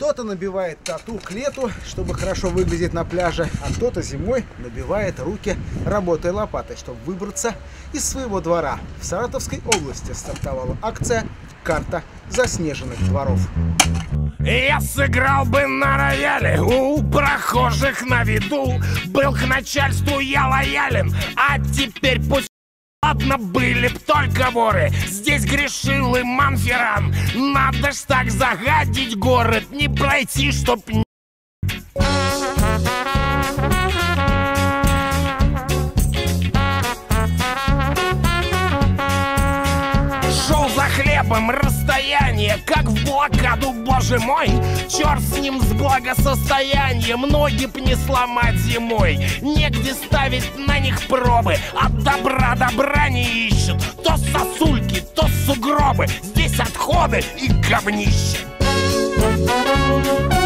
Кто-то набивает тату к лету, чтобы хорошо выглядеть на пляже, а кто-то зимой набивает руки, работая лопатой, чтобы выбраться из своего двора. В Саратовской области стартовала акция «Карта заснеженных дворов». Я сыграл бы на рояле у прохожих на виду. Был к начальству я лоялен, а теперь пусть... Ладно, были б только воры. Здесь грешил и Манферан. Надо ж так загадить город, не пройти, чтоб... Шел за хлебом, расстояние, как в блокаду, боже мой. Черт с ним, с благосостоянием, ноги б не сломать зимой. Негде ставить на них пробы, от добра добра не ищут. То сосульки, то сугробы, здесь отходы и говнище.